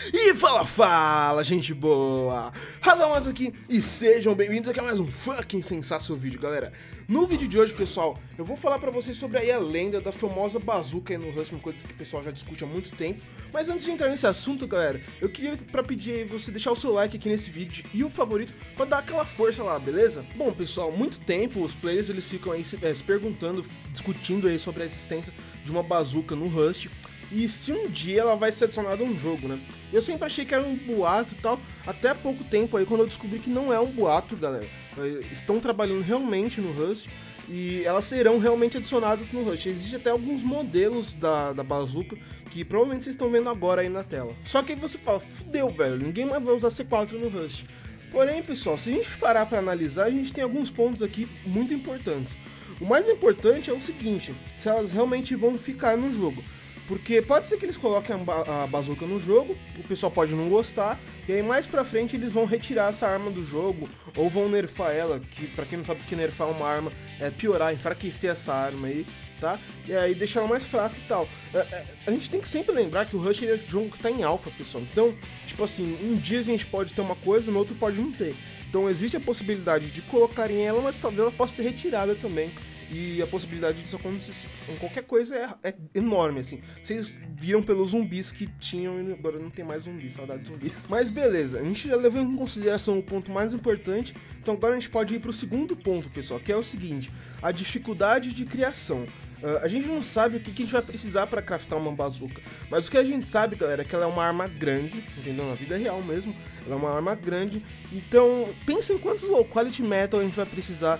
E fala gente boa! Radamas aqui e sejam bem-vindos aqui a mais um fucking sensacional vídeo, galera. No vídeo de hoje, pessoal, eu vou falar pra vocês sobre aí a lenda da famosa bazuca aí no Rust, uma coisa que o pessoal já discute há muito tempo. Mas antes de entrar nesse assunto, galera, eu queria pedir aí você deixar o seu like aqui nesse vídeo e o favorito pra dar aquela força lá, beleza? Bom, pessoal, muito tempo os players eles ficam aí se perguntando, discutindo aí sobre a existência de uma bazuca no Rust. E se um dia ela vai ser adicionada a um jogo, né? Eu sempre achei que era um boato e tal, até há pouco tempo aí, quando eu descobri que não é um boato, galera. Estão trabalhando realmente no Rust e elas serão realmente adicionadas no Rust. Existem até alguns modelos da bazuca que provavelmente vocês estão vendo agora aí na tela. Só que aí você fala, fudeu, velho, ninguém mais vai usar C4 no Rust. Porém, pessoal, se a gente parar para analisar, a gente tem alguns pontos aqui muito importantes. O mais importante é o seguinte, se elas realmente vão ficar no jogo. Porque pode ser que eles coloquem a bazuca no jogo, o pessoal pode não gostar, e aí mais pra frente eles vão retirar essa arma do jogo, ou vão nerfar ela, que pra quem não sabe o que nerfar uma arma é piorar, enfraquecer essa arma aí, tá? E aí deixar ela mais fraca e tal. A gente tem que sempre lembrar que o Rush é um jogo que tá em alpha, pessoal. Então, tipo assim, um dia a gente pode ter uma coisa, no outro pode não ter. Então existe a possibilidade de colocarem ela, mas talvez ela possa ser retirada também. E a possibilidade disso acontecer em qualquer coisa é enorme, assim. Vocês viram pelos zumbis que tinham e agora não tem mais zumbis, saudade de zumbis. Mas beleza, a gente já levou em consideração o ponto mais importante, então agora a gente pode ir para o segundo ponto, pessoal, que é o seguinte, a dificuldade de criação. A gente não sabe o que a gente vai precisar para craftar uma bazuca, mas o que a gente sabe, galera, é que ela é uma arma grande, entendeu? Na vida real mesmo, ela é uma arma grande, então pensa em quantos low quality metal a gente vai precisar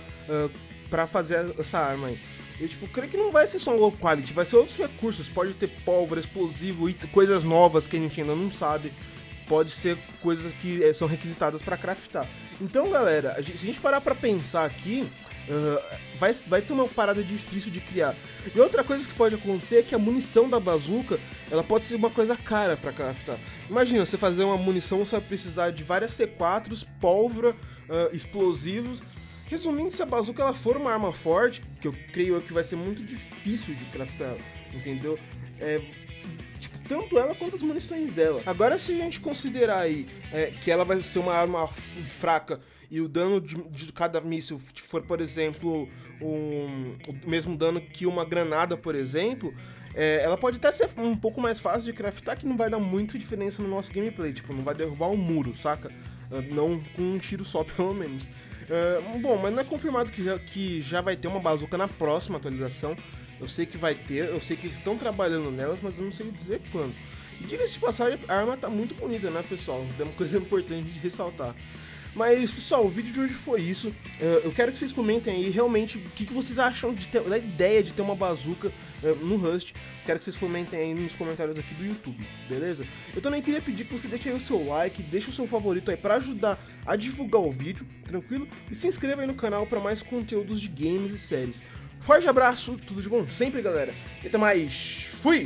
pra fazer essa arma aí. Eu, creio que não vai ser só um low quality, vai ser outros recursos, pode ter pólvora, explosivo e coisas novas que a gente ainda não sabe, pode ser coisas que são requisitadas pra craftar. Então, galera, se a gente parar pra pensar aqui, vai ser uma parada difícil de criar. E outra coisa que pode acontecer é que a munição da bazuca, ela pode ser uma coisa cara pra craftar. Imagina, você fazer uma munição, você vai precisar de várias C4s, pólvora, explosivos. Resumindo, se a bazuca ela for uma arma forte, que eu creio que vai ser muito difícil de craftar, entendeu? Tanto ela quanto as munições dela. Agora, se a gente considerar aí que ela vai ser uma arma fraca e o dano de cada míssil for, por exemplo, o mesmo dano que uma granada, por exemplo, ela pode até ser um pouco mais fácil de craftar, que não vai dar muita diferença no nosso gameplay, tipo, não vai derrubar um muro, saca? Não com um tiro só, pelo menos. Bom, mas não é confirmado que já vai ter uma bazuca na próxima atualização. Eu sei que vai ter, eu sei que eles estão trabalhando nelas, mas eu não sei dizer quando. E diga-se de passagem, a arma tá muito bonita, né, pessoal? É uma coisa importante de ressaltar. Mas, pessoal, o vídeo de hoje foi isso. Eu quero que vocês comentem aí realmente o que vocês acham da ideia de ter uma bazuca no Rust. Quero que vocês comentem aí nos comentários aqui do YouTube, beleza? Eu também queria pedir que você deixe aí o seu like, deixe o seu favorito aí pra ajudar a divulgar o vídeo, tranquilo? E se inscreva aí no canal para mais conteúdos de games e séries. Forte abraço, tudo de bom sempre, galera. E até mais. Fui!